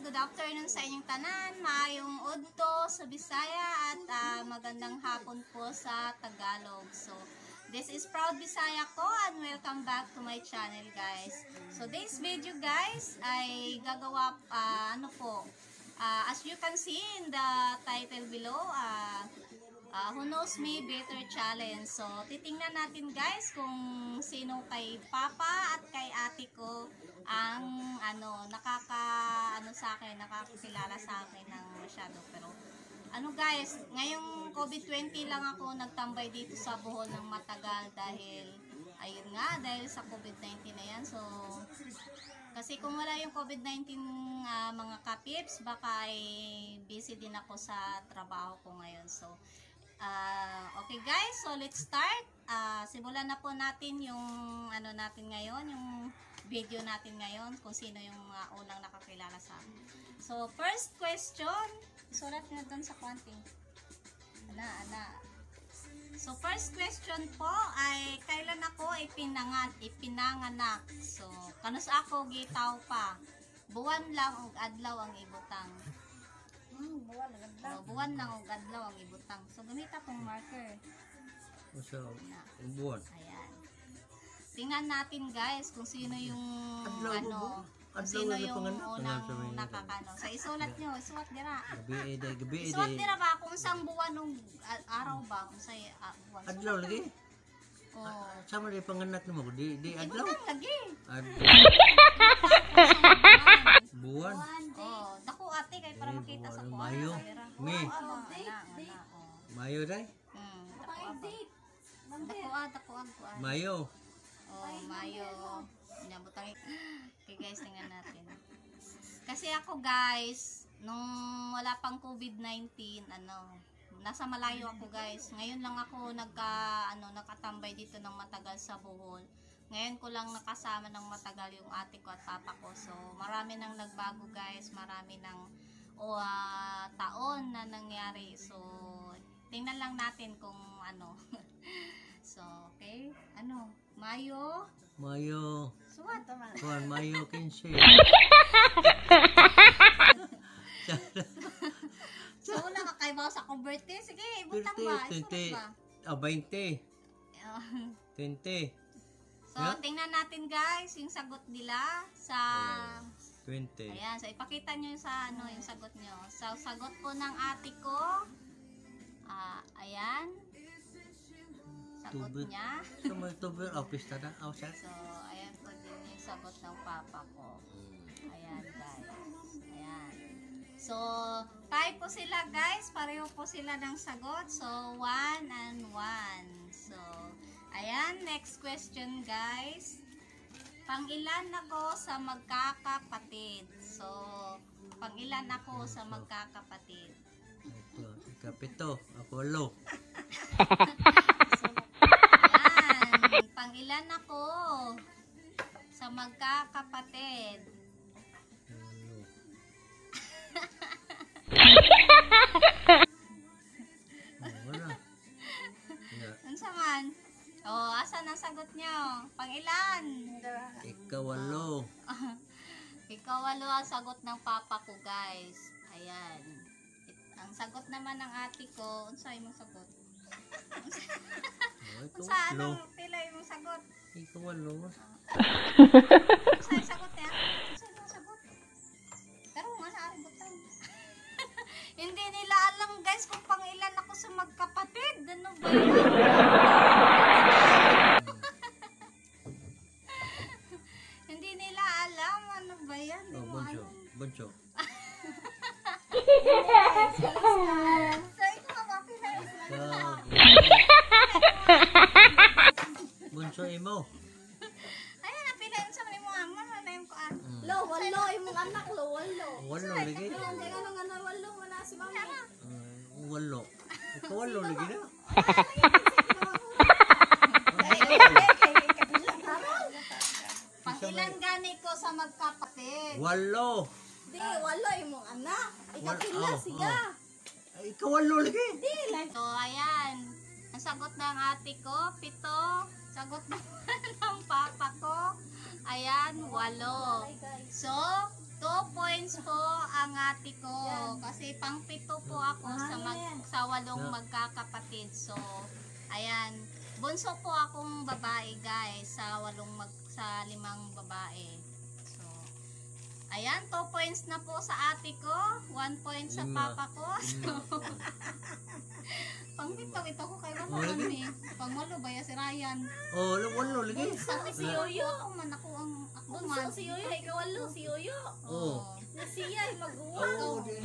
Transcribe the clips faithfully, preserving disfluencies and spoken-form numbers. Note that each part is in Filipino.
good afternoon sa inyong tanan, maayong udto sa Bisaya at uh, magandang hapon po sa Tagalog. So, this is Proud Bisaya ko and welcome back to my channel, guys. So, this video, guys, ay gagawa, uh, ano po, uh, as you can see in the title below, uh, uh, Who Knows Me Better Challenge. So, titingnan natin, guys, kung sino kay Papa at kay ate ko ang ano nakaka ano sa akin, nakakakilala sa akin ng masyado. Pero ano guys, ngayong COVID twenty lang ako nagtambay dito sa Bohol ng matagal dahil ayun nga, dahil sa COVID nineteen na yan. So kasi kung wala yung COVID nineteen uh, mga kapips, baka ay busy din ako sa trabaho ko ngayon. So uh, okay guys, so let's start. Uh, simulan na po natin yung ano natin ngayon, yung video natin ngayon, kung sino yung uh, unang nakakilala sa akin. So, first question, sulat nyo doon sa kwanting. Ana, ana. So, first question po ay, kailan ako ipinangan, ipinanganak? So, kanus ako gitaw pa. Buwan lang og adlaw ang ibutang. Hmm, buwan lang adlaw. So, buwan lang og adlaw ang ibutang. So, gamita tong marker. So, buwan. Ayan. Tingnan natin guys kung sino yung Adlaw, ano, kung adlaw sino na yung panganak, unang panganak sa nakakano. So isulat nyo, isulat dira. Gabi ede, gabi Isulat ede. dira ba kung isang buwan ng araw ba kung sa uh, buwan. Adlaw lagi. Oh. Sama rin panganak mo, di di adlaw. Ibutang lagi. Adlaw. Buwan. Oh, dako ate kay para Eh, makita sa buwan, kuha. Mayo. Ngi. Mayo day. Hmm, dako aba. Dako ah, dako ah, dako ah. Mayo. Oh, Mayo. Inabutang. Okay guys, tingnan natin. Kasi ako guys, nung wala pang COVID nineteen, ano, nasa malayo ako guys. Ngayon lang ako nagka, ano, nakatambay dito ng matagal sa Bohol. Ngayon ko lang nakasama ng matagal yung ate ko at papa ko. So, marami nang nagbago guys. Marami nang o, uh, taon na nangyari. So, tingnan lang natin kung ano. So, okay. Ano? Mayo? Mayo. Suwat naman. Buwan Mayo quince. So, wala ka kayo ba sa converte? Sige, ibutang ba? twenty, Isulat ba? ah, twenty. Uh, twenty. So, Yeah. tingnan natin guys yung sagot nila sa... twenty. Ayan, so ipakita nyo sa ano, yung sagot nyo. So, sagot po ng ate ko. Ah, ayan. Sagot Tuber. niya. So, may tuber. Oh, pista na. Oh, siya. So, ayan po din yung sagot ng papa ko. Ayan, guys. Ayan. So, tie po sila, guys. Pareho po sila ng sagot. So, one and one. So, ayan. Next question, guys. Pangilan ako sa magkakapatid? So, pangilan ako sa magkakapatid? Ito, ikapito. Ako walo. Ayan. Pangilan ako sa magkakapatid? Walo. Oh, wala. Yeah. Ano man? Oh, asan ang sagot niyo? Pangilan? Ikaw walo. Ikaw walo ang sagot ng papa ko, guys. Ayan. It- ang sagot naman ng ate ko, unsay mong sagot? Oh, ikaw Unsa walo. anong pila imong sagot? Ikaw walo. Unsay sagot niya? Unsay imong sagot? Pero nga sa aring butang. Hindi nila alam, guys, kung pangilan ako sa magkapatid. Ano ba yan? Hindi nila alam. Ano ba yan? Hindi Oh, mo boncho. alam. Boncho. So, ikaw ba pila Ah, boncho imo. Ayan, napila yun sa mga mga mga na yung kuan. Mm. Lo, walo imong anak lo, walo. Walo lagi. Hindi nga nang ano walo wala si mama. Ah, walo. Ikaw walo lagi na. Pangilan gani ko sa magkapatid. Walo. Di, walo imong anak. Ikaw Wal- pila oh, siga. Ay, ikaw walo lagi. Di, like So, ayan. Ang sagot ng ate ko, pito. Sagot naman ng papa ko, ayan, walo. So, Two points po ang ate ko. Kasi pang pito po ako sa, mag, sa walong magkakapatid. So, ayan. Bunso po akong babae guys. Sa walong mag, sa limang babae. So, ayan. Two points na po sa ate ko. One point sa Lima. papa ko. So, pang pito ito ko kay mama Wala kami. Pang walo ba ya si Ryan? Oh, walo lagi. Sabi si Yoyo. Ako man ako ang ako man. Bunso si Yoyo, ikaw walo si Yoyo. Oh. Na siya ay mag-uwa. Oh, di.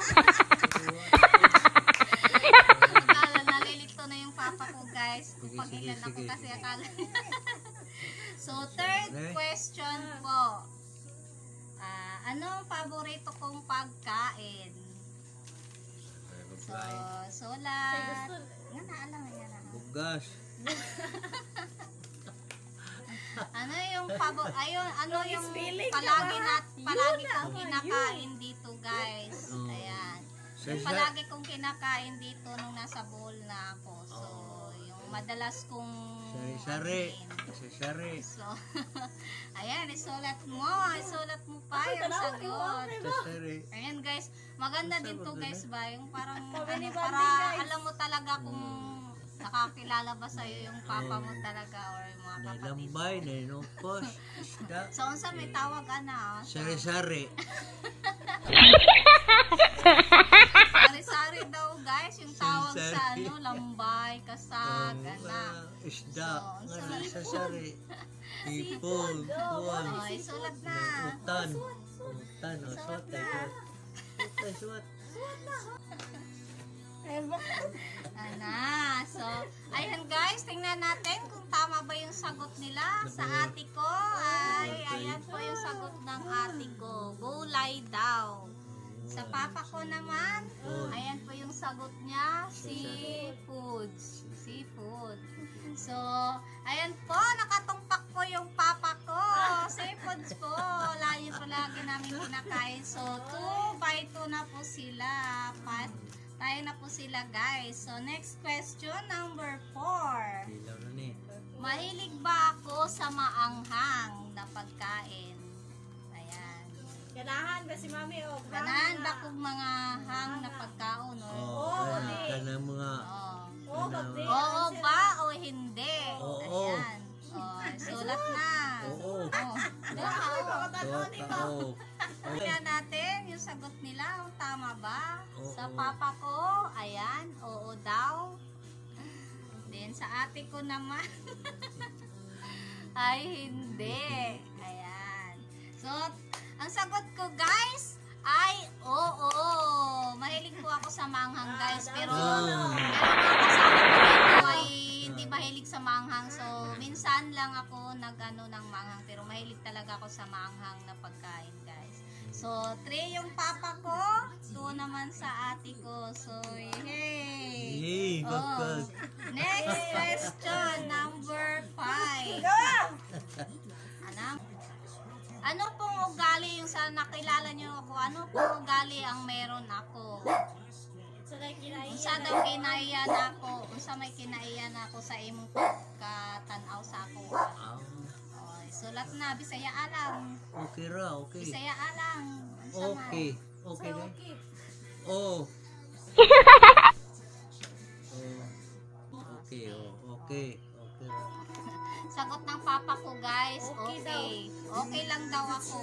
Akala nalilito na yung papa ko guys. Kung Sige, pag sige, ilan ako sige. kasi akala niya. So third Okay. question po. Ah, ano ang paborito kong pagkain? So, Say sulat. gusto. Nga na, alam nga na. Bugas. Ano yung pabo ayun, ano Yung yung spelling palagi ka na ba? palagi Yun na, kong kinakain dito guys. Oh. Ayan. Sa Yung isa. palagi kong kinakain dito nung nasa bowl na ako. So, Oh. yung madalas kong Sari-sari. anuhin. Sari-sari. So, ayan, isulat mo. Isulat mo pa yung sagot. Sari-sari. Ayan guys, maganda Ang din to sagot guys na. ba? Yung parang, Sabi ano, ni para Banding, guys. alam mo talaga kung nakakilala ba sa'yo yung papa mo talaga or yung mga kapatid. Nailambay, nainupos. Isda. So, unsa may tawag ana? So, Sari-sari. sari-sari daw guys, yung tawag sa Sari-sari. ano, lambay, kasag, Oh, ana. ah, isda. So, Nga na, sasari. Ipon. Kuwan. Oh, isulat na. Utan. Utan. O, suot. Utan, suot. Ana. So, ayan guys, tingnan natin kung tama ba yung sagot nila. Sa ate ko ay, ayan po yung sagot ng ate ko. Gulay daw. Sa papa ko naman, ayan po yung sagot niya, seafoods. Seafood. So, ayan po, nakatungpak po yung papa ko. Seafoods po. Lagi po lagi namin kinakain. So, two by two na po sila. Pat, tayo na po sila guys. So, next question, number four. Dilaw na ni. Mahilig ba ako sa maanghang na pagkain? Ayan. Ganahan ba si Mami o? Ganahan ba kung mga hang na pagkaon? Or, Oh, Oo, kana, di. kana mga oh. Oo, bagdi. Oo ba o hindi? Oo. Ayan. Oh, sulat na. Oo. Oh. Diba? Suot ka, oh. Tingnan natin yung sagot nila. Kung tama ba? Oo. Sa papa ko, ayan, oo daw. Then sa ate ko naman, ay hindi. Ayan. So, ang sagot ko guys, ay oo. Mahilig po ako sa manghang guys. Pero, Ah. meron mga kasama ko dito ay hindi mahilig sa manghang. So, minsan lang ako nag-ano ng manghang. Pero mahilig talaga ako sa manghang na pagkain guys. So, three yung papa ko, two naman sa ate ko. So, yay! Yay, Oh. bagpag. Next question, number five. Ano? Ano pong ugali yung sa nakilala nyo ako? Ano pong ugali ang meron ako? So, like, kinaiya Unsa na. daw kinaiyan ako? Unsa may kinaiyan ako sa imong katanaw sa ako? Ah, Oh, sulat na, Bisaya alang. okay ra, okay. Bisaya alang. Unsa man? Okay. Okay So, na. okay. Oh. Oh. Okay, oh. Okay. Okay ra. Sagot ng papa ko guys, Okay okay. daw. Okay lang daw ako.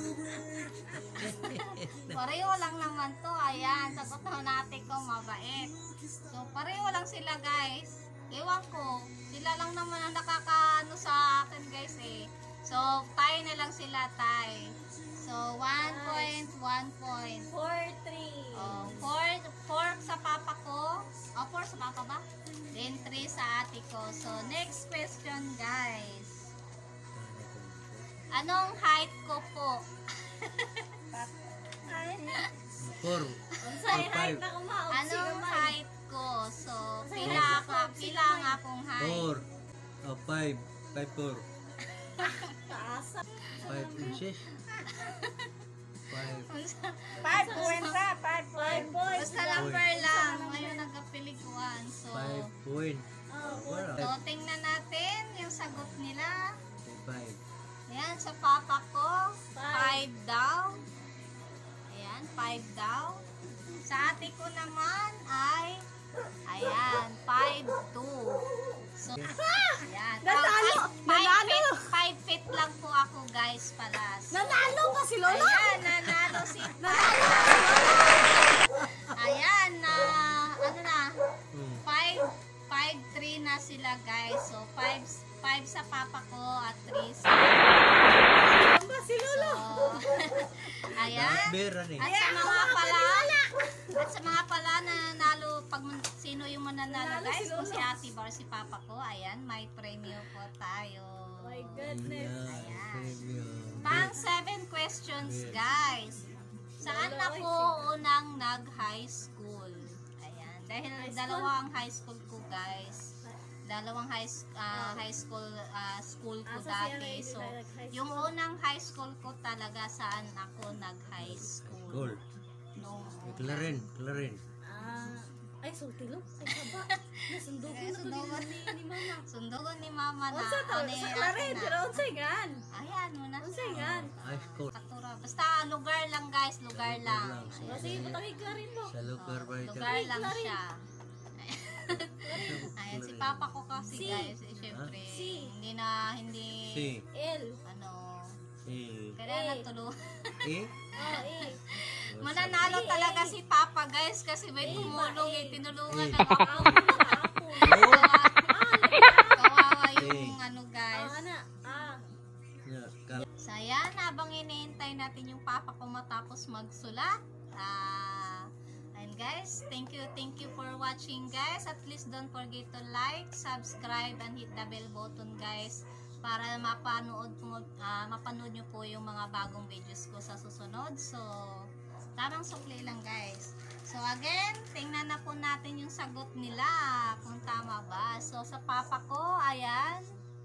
Pareho lang naman to, ayan. Sagot ng natin ko, mabait. So, pareho lang sila guys. Ewan ko, sila lang naman ang nakakaano sa akin guys eh. So, tie na lang sila, tie. So, one point, one point. Four, three. Oh, four, four sa papa ko. Oh, four sa papa ba? Then, three sa ate ko. So, next question, guys. Anong height ko po? Ay, Four. unsay Five. height na kumaot? Anong height ko? So, pila height ako, ko? pila nga akong height. Four. Oh, five. Five, four. Taasa. Five inches. Five. Five points ha. Five points. Basta number lang. Ngayon nagkapilikuan. So, Five point. Wala. so, tingnan natin yung sagot nila. Five. Ayan, sa papa ko, Five. five daw. five daw. Sa ate ko naman ay, ayan, five two. So, ayan. Nanalo! five Nanalo! feet, five feet lang po ako guys pala. So, Nanalo pa si Lola! ayan, nanalo si Ayan, na, ano na, Hmm. five, five, three na sila guys. So, five, five sa papa ko at three sa Ba si So, Lola? ayan. Beer ni. At sa mga pala, at sa mga pala na nanalo, pag man- sino yung mananalo Nanalo guys, si kung si Lolo. ate bar si papa ko, ayan, may premium po tayo. Oh my goodness. Ayan. Pang seven questions Yes. guys. Saan Lolo, ako unang nag-high school? Ayan. Dahil High school? dalawa ang high school ko guys. Dalawang high, s- ah, high school ah, school ko Ah, so dati. siya So, hindi nag-high yung school. unang high school ko talaga saan ako nag-high school. Cool. No. Clarin, Clarin. Ah, ay, sulti lo. Ay, kaba. Nasundugan Ay, na to sundugan. ni, ni Mama. Sundugan ni mama na. Unsa to? ano, Sa asa Claret, na. pero unsa gan? Ayan, muna Unsa yan? High school. Katura. Basta lugar lang guys, lugar Lugar lang. lang. Ayan. Kasi patangig ka rin mo. Sa lugar ba ito? Lugar lang Clarin. siya. Ayan, si papa ko kasi Si. guys, eh, syempre, Si. hindi na, hindi, Si. L. ano, Si. kailangan Eh. tulungan. Eh? Oh, eh. Mananalo Eh, talaga eh. si papa guys, kasi may Eh, tumulong ba, eh, eh. tinulungan Eh. ako. Apple na apple. Oh. Kawawa yung Eh. ano Ah, guys. ana. Ah. Yeah, ka- So ayan, habang iniintay natin yung papa ko matapos magsulat, ah, and guys, thank you, thank you for watching guys. At least don't forget to like, subscribe, and hit the bell button guys, para mapanood, mo, ah, mapanood nyo po yung mga bagong videos ko sa susunod. So, tamang sukli lang guys. So again, tingnan na po natin yung sagot nila, kung tama ba. So sa papa ko, ayan,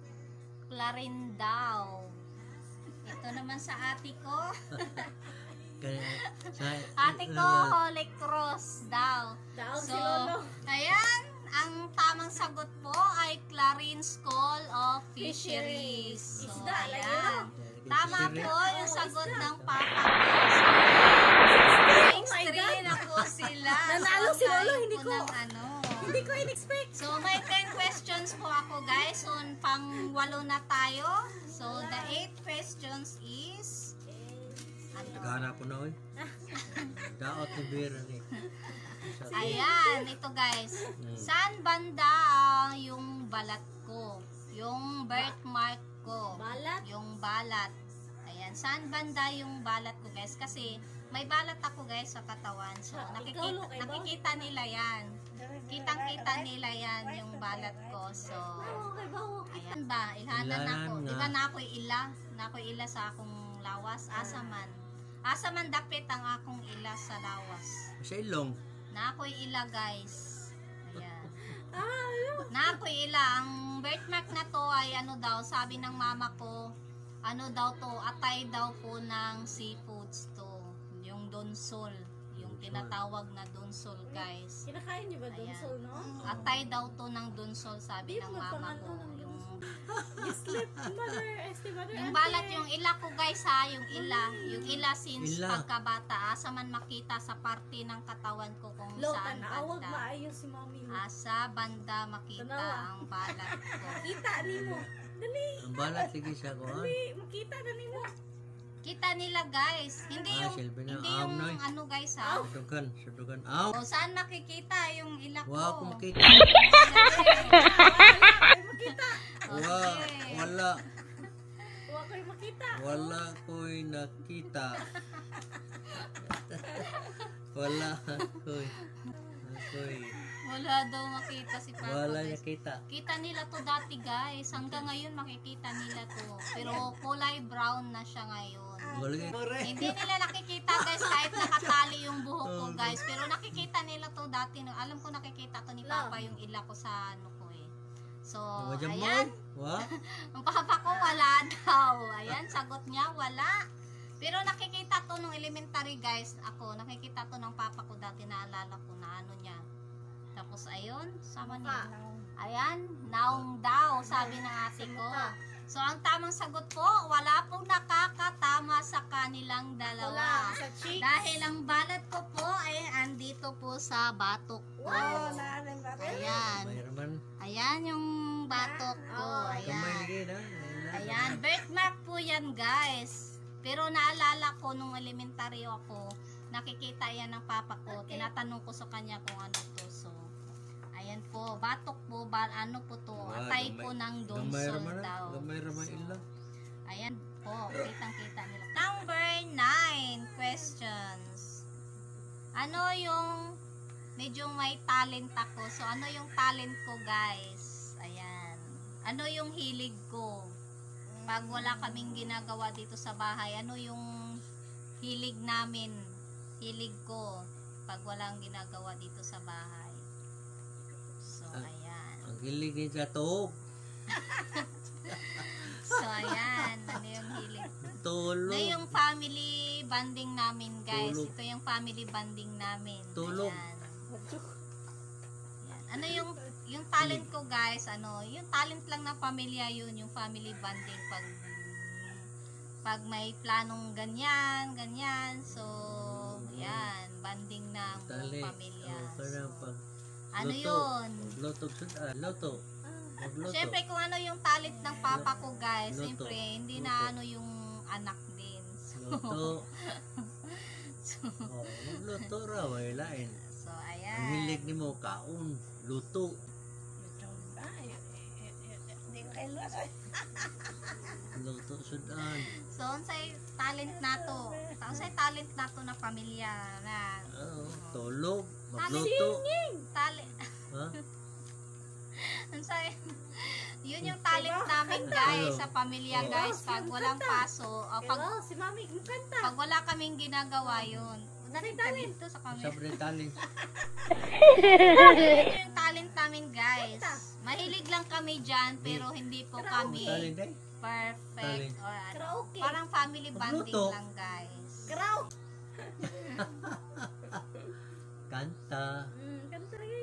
Clarin daw. Ito naman sa ate ko. kaya, sa, Ate ko, Holy Cross daw. Daon si So, Lolo. ayan, ang tamang sagot po ay Clarin School of Fisheries. So, Isda, lagi ayan. Tama Fishery. po yung Oo, sagot isda. ng papa ko. So, Oh my three God. na po sila. Nanalo So, si Lolo, tayo hindi po ko- ng ano. Hindi ko in-expect. So, may ten questions po ako guys. So, pang walo na tayo. So, the eight questions is, ano? Naghanap po na oy. Daot ni beer ni. Ayan, ito guys. Hmm. Saan banda ang yung balat ko? Yung birthmark ko. Balat? Yung balat. Ayan, saan banda yung balat ko guys? Kasi may balat ako guys sa katawan. So, Ah, ikaw, nakikita, Lo, kay Bo? nakikita nila yan. Kitang-kita nila yan yung balat ko. So, Oh, okay ba? Okay. ayan ba? Ilhanan Ilanan ako. nga. Di ba na ako'y ila? Na ako'y ila sa akong lawas? Asaman. Asaman dapit ang akong ila sa lawas. Sa ilong. Na ako'y ila guys. Ayan. Ah, ano? Na ako'y ila. Ang birthmark na to ay ano daw, sabi ng mama ko, ano daw to, atay daw po ng seafoods to. Yung donsol. Yung tinatawag na donsol guys. Kinakain niyo ba doon, Ayan. Sol, no? Atay daw to ng donsol, sabi Di ng mo mama pangalan ko. ng Yung, You sleep, mother, este, mother, yung ate. balat, yung ila ko guys ha, yung ila. Yung ila since Ila. pagkabata. Asa man makita sa parte ng katawan ko kung Lo, saan tanawag banda. maayos si mami mo. Asa banda makita Tanawa. ang balat ko. Kita ni mo. Dali, Ang balat sige siya ko. dali, makita na ni mo. Kita nila guys. Hindi Ah, yung silbi na. hindi Aam yung na eh. ano guys ha. Sudukan, sudukan. Aw! O saan makikita yung ila ko? Wa ko makita. Ay, makita. Wa, wala. Huwag kayo makita. Wala ko'y nakita. Wala ko'y. Ako'y. Wala daw makita si Papa Wala guys. nakita. Kita nila to dati guys. Hanggang ngayon makikita nila to. Pero kulay brown na siya ngayon. Wala. Hindi nila nakikita guys kahit nakatali yung buhok ko guys. Pero nakikita nila to dati. Alam ko nakikita to ni Papa yung ila ko sa ano ko eh. So, Wajam mo. ayan. Wa? Ang papa ko wala daw. Ayan, sagot niya wala. Pero nakikita to nung elementary guys. Ako, nakikita to ng papa ko dati. Naalala ko na ano niya. Tapos ayun, sama niya. Ayan, naong daw, sabi ng ate ko. So, ang tamang sagot po, wala pong nakakatama sa kanilang Wala. dalawa. Sa cheeks. Dahil ang balat ko po ay andito po sa batok ko. Wow, naanin ba rin? Ayan. May naman. Ayan yung batok ko. Oh, Kamay Ayan. lagi na. Ayan. Birthmark po yan, guys. Pero naalala ko nung elementary ako, nakikita yan ng papa ko. Tinatanong ko sa kanya kung ano to. So, ayan po. Batok po. Ba, ano po to? Wow, Atay gamay- po ng Gamay donsol raman na. daw. Gamay raman illa. Ayan po, kitang-kita nila. Number nine questions. Ano yung medyo may talent ako? So, ano yung talent ko, guys? Ayan. Ano yung hilig ko? Pag wala kaming ginagawa dito sa bahay, ano yung hilig namin? Hilig ko pag walang ginagawa dito sa bahay. So, Ah. ayan. Ang hilig ni sa tuhog. So, ayan. Ano yung hilig? Tulog. Ito yung family bonding namin, guys. Tulog. Ito yung family bonding namin. Tulog. Ayan. Ayan. Ano yung yung talent ko, guys? Ano, yung talent lang ng pamilya yun, yung family bonding pag pag may planong ganyan, ganyan. So, yan, bonding ng Tali. buong pamilya. Oh, parang So, pag ano luto. yun? Magluto. Ah, luto. Magluto. Siyempre, kung ano yung talent ng papa ko, guys, Luto. siyempre, hindi Luto. na ano yung anak din. So, Luto. so, Oh, magluto raw. Ay lain. so Ang ayan. hilig ni mo, kaon. Luto. Hindi ko kayo luwas. Luto sudan. So, unsay talent nato? Unsay talent nato na pamilya na Oh, tulog. Magluto. talent. Ha? Unsay yun yung talent namin, guys, sa pamilya, guys. Pag walang paso, o pag, Hello, si Mami, kumukanta. pag wala kaming ginagawa yun. Narin talent to sa pamilya. Sabre talent. Ito yung talent namin, guys. Mahilig lang kami dyan, pero hindi po kami Talent eh. perfect Talent. or ano. Karaoke. Parang family bonding Magluto. lang, guys. Kraw. Kanta. Hmm, kanta lagi.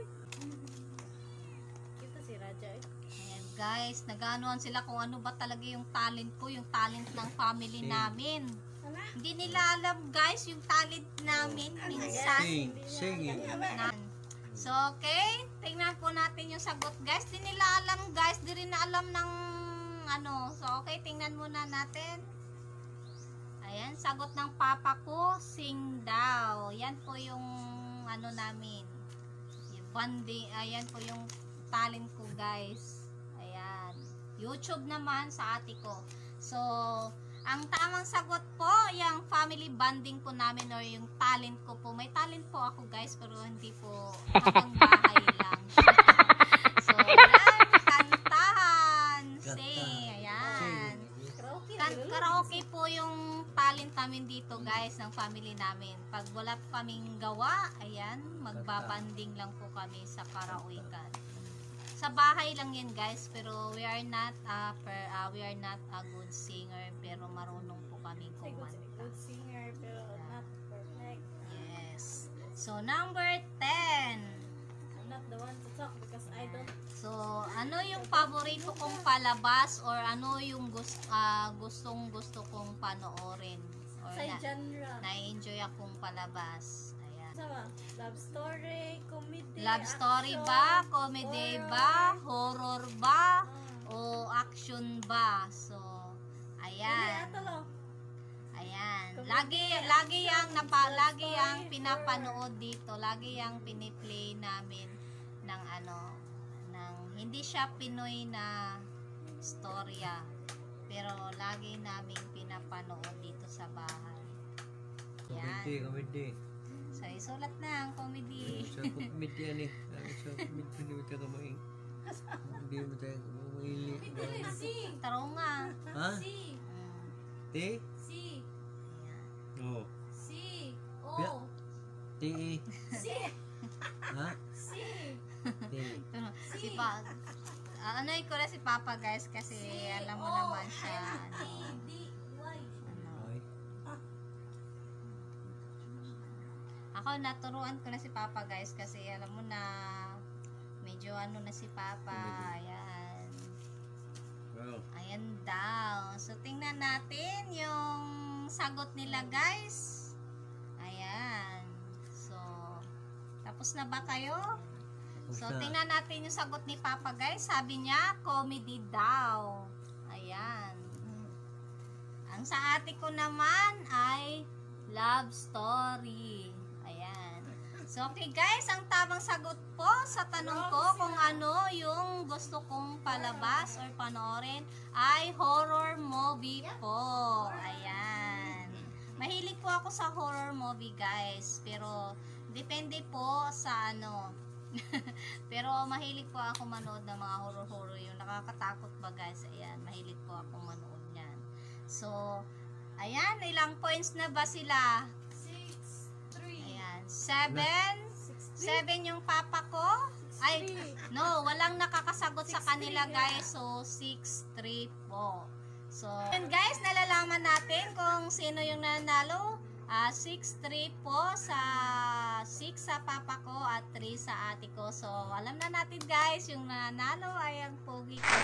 Kita si Raja eh. Ayan, guys, nag-anuan sila kung ano ba talaga yung talent ko, yung talent ng family Sing. namin. Ano? Hindi nila alam, guys, yung talent namin minsan. Sing. Sing. Na- So, okay, tingnan po natin yung sagot, guys. Di nila alam, guys, di rin na alam ng ano. So, okay, tingnan muna natin. Ayan, sagot ng papa ko, sing daw. Yan po yung ano namin. Yung bonding, ayan po yung talent ko, guys. Ayan. YouTube naman sa ate ko. So, ang tamang sagot po, yung family bonding po namin or yung talent ko po. May talent po ako, guys, pero hindi po habang bahay lang. So, ayan, kantahan. Sing, ayan. Karaoke. Kan- karaoke po yung talent namin dito, guys, ng family namin. Pag wala po kaming gawa, ayan, magbabanding lang po kami sa karaokean. Sa bahay lang yan, guys, pero we are not uh, per, uh, we are not a good singer, pero marunong po kami kumanta. Good singer, pero not perfect. Yes. So, number ten. I'm not the one to talk because I don't. So, ano yung paborito kong palabas or ano yung gust, uh, gustong gusto kong panoorin? Or Sa na, genre. na-enjoy akong palabas. Ayan. Sama? Love story, comedy, Love story action, ba? Comedy horror. ba? Horror ba? Ah. O action ba? So, Hindi, ayan. ato lang. Ayan. Comedy, Lagi lagi action, yang napa love lagi story, yang pinapanood dito. Lagi yang piniplay namin ng ano ng hindi siya Pinoy na storya. Pero lagi naming pinapanood dito sa bahay. Komedi, Yan. komedi. So, isulat na ang comedy. Sa komedi yan eh. Sa komedi, hindi mo tayo kumain. Hindi mo tayo kumaili. Si. Taro nga. Ha? Si. Mm. Ti? Si. Oo. Si. Yeah. Oh. Ti. Si. Ha? Si. Ti. Pero si pa ah, ano ko na si Papa, guys, kasi alam mo naman siya ano, D. Y. ano. Ay. Ako naturuan ko na si Papa, guys, kasi alam mo na medyo ano na si Papa. Ayan. Ah, daw. Ayan daw. So, tingnan natin yung sagot nila, guys. Ayan. So, tapos na ba kayo? So, Tapos na. tingnan natin yung sagot ni Papa, guys. Sabi niya, comedy daw. Ayan. Ang sa ate ko naman ay love story. Ayan. So, okay guys, ang tamang sagot po sa tanong ko kung ano yung gusto kong palabas or panoorin ay horror movie po. Ayan. Mahilig po ako sa horror movie, guys. Pero, depende po sa ano. Pero, mahilig po ako manood ng mga horror-horror. Yung nakakatakot ba, guys? Ayan, mahilig po ako manood yan. So, ayan, ilang points na ba sila? Six, three. Ayan, seven. Seven yung papa ko. Ay, no, walang nakakasagot sa kanila, guys. So, six, three po. So, yun guys, nalalaman natin kung sino yung nanalo. Uh, six, three po sa six sa papa ko at three sa ate ko. So, alam na natin guys, yung nanalo ay ang pogi ko.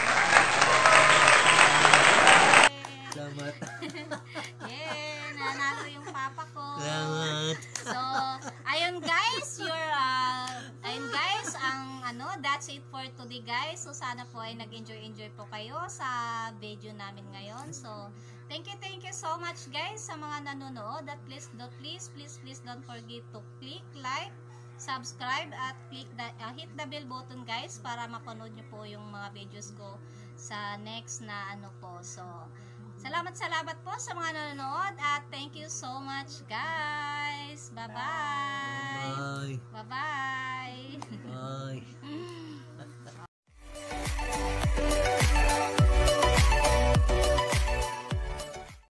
Salamat. Yeah, nanalo yung papa ko. Salamat. So, ayun guys, your uh, ayun guys, ang ano, that's it for today guys. So, sana po ay nag-enjoy-enjoy po kayo sa video namin ngayon. So, thank you, thank you so much guys sa mga nanonood. At please, don't, please, please, please don't forget to click like, subscribe at click the, uh, hit the bell button guys para mapanood nyo po yung mga videos ko sa next na ano po. So, salamat salamat po sa mga nanonood at thank you so much guys. Bye-bye. Bye. Bye-bye.